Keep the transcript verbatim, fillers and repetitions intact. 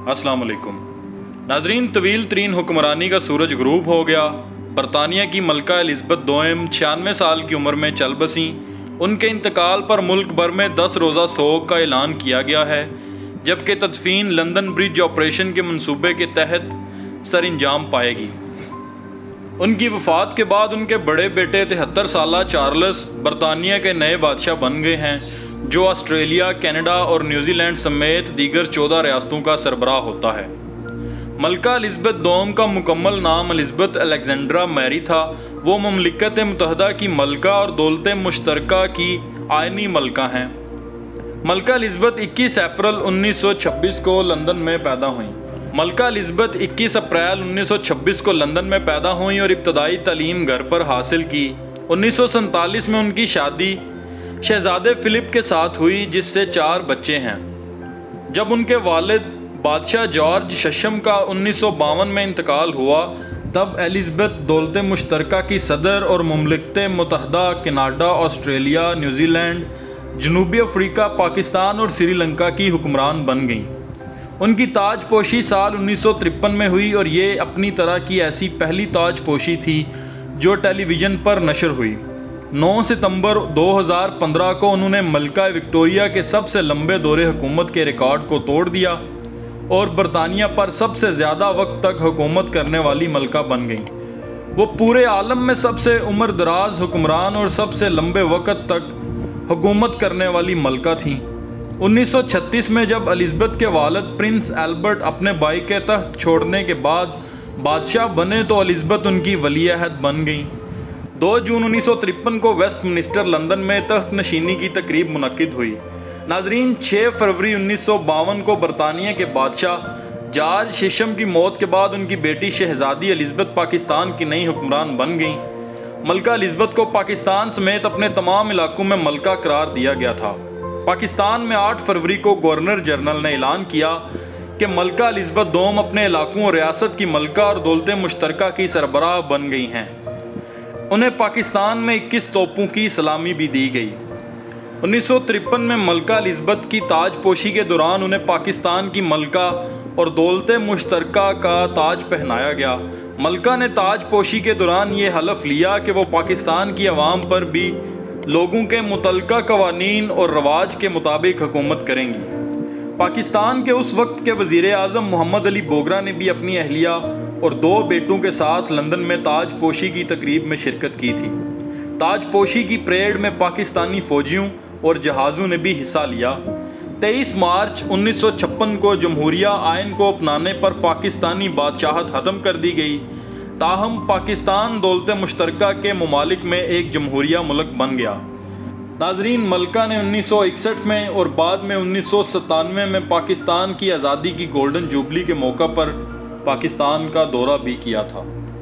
अस्सलाम वालेकुम नाजरीन, तवील तरीन हुक्मरानी का सूरज गुरूब हो गया। बरतानिया की मलका एलिज़ाबेथ दोम छियानवे साल की उम्र में चल बसी। उनके इंतकाल पर मुल्क भर में दस रोज़ा सोग का ऐलान किया गया है, जबकि तदफीन लंदन ब्रिज ऑपरेशन के मंसूबे के तहत सर अंजाम पाएगी। उनकी वफ़ात के बाद उनके बड़े बेटे तिहत्तर साला चार्ल्स बरतानिया के नए बादशाह बन गए हैं, जो ऑस्ट्रेलिया, कनाडा और न्यूजीलैंड समेत दीगर चौदह रियासतों का सरबराह होता है। मलका एलिज़ाबेथ दोम का मुकम्मल नाम एलिज़ाबेथ अलेक्जेंड्रा मैरी था। वो ममलिकत मुत्तहदा की मलका और दौलत मुश्तरका की आइनी मलका हैं। मलका एलिज़ाबेथ इक्कीस अप्रैल उन्नीस सौ छब्बीस को लंदन में पैदा हुई। मलका एलिज़ाबेथ इक्कीस अप्रैल उन्नीस सौ छब्बीस को लंदन में पैदा हुई और इब्तदाई तालीम घर पर हासिल की। उन्नीस सौ सैंतालीस में उनकी शादी शहजादे फिलिप के साथ हुई, जिससे चार बच्चे हैं। जब उनके वालिद बादशाह जॉर्ज शशम का उन्नीस सौ बावन में इंतकाल हुआ, तब एलिज़ाबेथ दौलत मुश्तरका की सदर और ममलिकत मुत्तहदा कनाडा, ऑस्ट्रेलिया, न्यूजीलैंड, जनूबी अफ्रीका, पाकिस्तान और श्रीलंका की हुक्मरान बन गईं। उनकी ताजपोशी साल उन्नीस सौ तिरपन में हुई और ये अपनी तरह की ऐसी पहली ताजपोशी थी जो टेलीविज़न पर नशर हुई। नौ सितंबर दो हज़ार पंद्रह को उन्होंने मलका विक्टोरिया के सबसे लंबे दौरे हुकूमत के रिकॉर्ड को तोड़ दिया और बरतानिया पर सबसे ज़्यादा वक्त तक हुकूमत करने वाली मलका बन गई। वो पूरे आलम में सबसे उम्र दराज हुक्मरान और सबसे लंबे वक्त तक हुकूमत करने वाली मलका थी। उन्नीस सौ छत्तीस में जब एलिज़ाबेथ के वालिद प्रिंस एल्बर्ट अपने भाई के तख्त छोड़ने के बाद बादशाह बने, तो एलिज़ाबेथ उनकी वली-ए-अहद बन गई। दो जून उन्नीस सौ तिरपन को वेस्टमिनिस्टर लंदन में तख्त नशीनी की तकरीब मुनक्किद हुई। नाजरीन, छह फरवरी उन्नीस सौ बावन को बरतानिया के बादशाह जॉर्ज शशम की मौत के बाद उनकी बेटी शहजादी एलिज़ाबेथ पाकिस्तान की नई हुक्मरान बन गईं। मलका एलिज़ाबेथ को पाकिस्तान समेत अपने तमाम इलाकों में मलका करार दिया गया था। पाकिस्तान में आठ फरवरी को गवर्नर जनरल ने ऐलान किया कि मलका एलिज़ाबेथ दोम अपने इलाकों और रियासत की मलका और दौलत मुश्तरका की सरबराह बन गई हैं। उन्हें पाकिस्तान में इक्कीस तोपों की सलामी भी दी गई। उन्नीस सौ तिरपन में मलका एलिज़ाबेथ की ताजपोशी के दौरान उन्हें पाकिस्तान की मलका और दौलत मुश्तरका का ताज पहनाया गया। मलका ने ताजपोशी के दौरान ये हलफ लिया कि वो पाकिस्तान की अवाम पर भी लोगों के मुतल्लका कवानीन और रवाज के मुताबिक हुकूमत करेंगी। पाकिस्तान के उस वक्त के वज़ीर आज़म मोहम्मद अली बोगरा ने भी अपनी अहलिया और दो बेटों के साथ लंदन में ताजपोशी की तकरीब में शिरकत की थी। ताजपोशी की परेड में पाकिस्तानी फौजियों और जहाज़ों ने भी हिस्सा लिया। तेईस मार्च उन्नीस सौ छप्पन को जमहूरिया आइन को अपनाने पर पाकिस्तानी बादशाहत ख़त्म कर दी गई। ताहम पाकिस्तान दौलत मुश्तरका के ममालिक में एक जमहूरिया मुल्क बन गया। नाजरीन, मलका ने उन्नीस सौ इकसठ में और बाद में उन्नीस सौ सतानवे में पाकिस्तान की आज़ादी की गोल्डन जुबली के मौका पर पाकिस्तान का दौरा भी किया था।